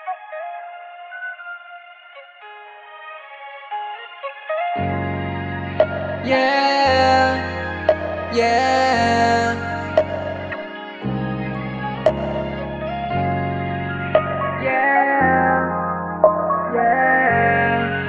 Yeah, yeah, yeah, yeah.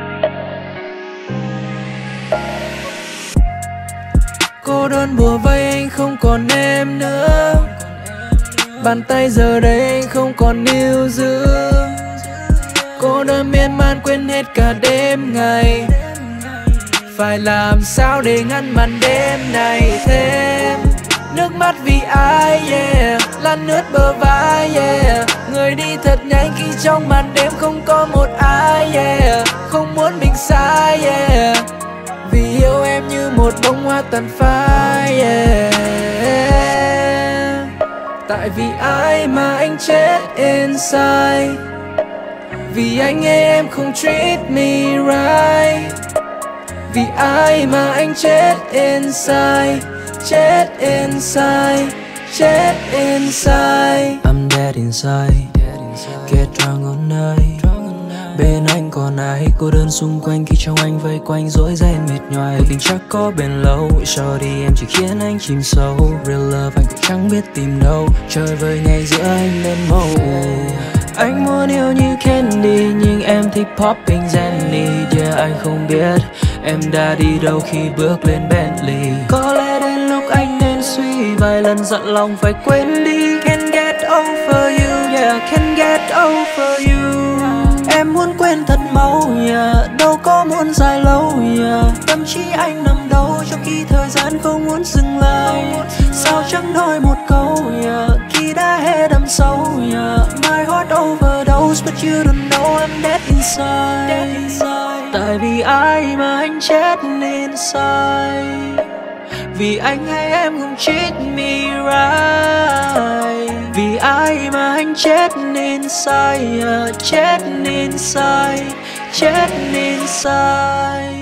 Cô đơn bủa vây anh không còn em nữa. Bàn tay giờ đây anh không còn níu giữ. Cô đơn miên man quên hết cả đêm ngày. Phải làm sao để ngăn màn đêm này thêm. Nước mắt vì ai, yeah, lăn ướt bờ vai, yeah. Người đi thật nhanh khi trong màn đêm không có một ai, yeah. Không muốn mình sai, yeah. Vì yêu em như một bông hoa tàn phai, yeah. Tại vì ai mà anh chết inside. Vì anh nghe em không treat me right. Vì ai mà anh chết inside. Chết inside. Chết inside. I'm dead inside. Get drunk on night. Bên anh còn ai, cô đơn xung quanh khi trong anh vây quanh dối ren mệt nhoài. Cuộc tình chắc có bền lâu, shorty em chỉ khiến anh chìm sâu. Real love anh cũng chẳng biết tìm đâu, chơi vơi ngày giữa anh lên màu. Anh muốn yêu như Candy nhưng em thích popping Jenny. Yeah, anh không biết em đã đi đâu khi bước lên Bentley. Có lẽ đến lúc anh nên suy vài lần dặn lòng phải quên đi. Can't get over you, yeah, can't get over you. Em muốn quên thật mau, yeah, đâu có muốn dài lâu, yeah. Tâm trí anh nằm đâu trong khi thời gian không muốn dừng lại. Sao chẳng nói một câu, yeah, khi đã hết đâm sâu, yeah. My heart overdose but you don't know I'm dead inside. Tại vì ai mà anh chết inside. Vì anh hay em không treat me right. Vì ai mà anh chết inside, yeah. Chết inside. Chết inside.